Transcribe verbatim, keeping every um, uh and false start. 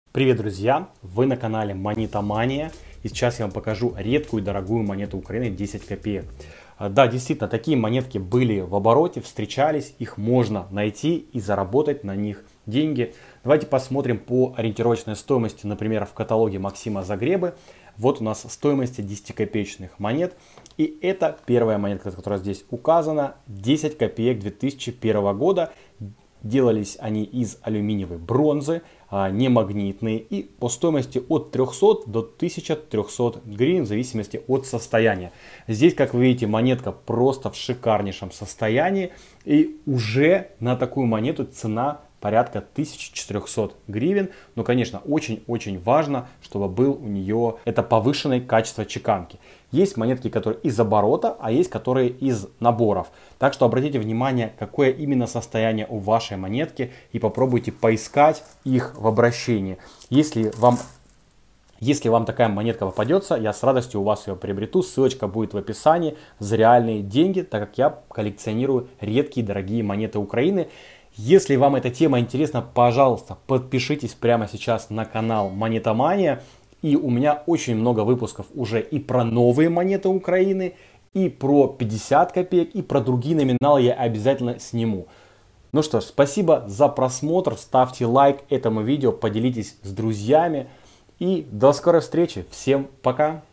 Привет, друзья! Вы на канале Монетомания, и сейчас я вам покажу редкую и дорогую монету Украины десять копеек. Да, действительно, такие монетки были в обороте, встречались, их можно найти и заработать на них деньги. Давайте посмотрим по ориентировочной стоимости, например, в каталоге Максима Загребы. Вот у нас стоимость десятикопеечных монет. И это первая монетка, которая здесь указана, десять копеек две тысячи первого года. Делались они из алюминиевой бронзы, не магнитные, и по стоимости от трёхсот до тысячи трёхсот гривен в зависимости от состояния. Здесь, как вы видите, монетка просто в шикарнейшем состоянии, и уже на такую монету цена порядка тысячи четырёхсот гривен. Но, конечно, очень-очень важно, чтобы был у нее это повышенное качество чеканки. Есть монетки, которые из оборота, а есть которые из наборов. Так что обратите внимание, какое именно состояние у вашей монетки, и попробуйте поискать их в обращении. Если вам Если вам такая монетка попадется, я с радостью у вас ее приобрету. Ссылочка будет в описании за реальные деньги, так как я коллекционирую редкие дорогие монеты Украины. Если вам эта тема интересна, пожалуйста, подпишитесь прямо сейчас на канал Монетомания. И у меня очень много выпусков уже и про новые монеты Украины, и про пятьдесят копеек, и про другие номиналы я обязательно сниму. Ну что ж, спасибо за просмотр, ставьте лайк этому видео, поделитесь с друзьями. И до скорой встречи, всем пока!